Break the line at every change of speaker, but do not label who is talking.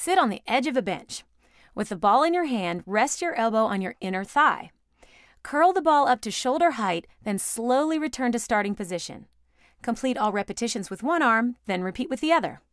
Sit on the edge of a bench. With the ball in your hand, rest your elbow on your inner thigh. Curl the ball up to shoulder height, then slowly return to starting position. Complete all repetitions with one arm, then repeat with the other.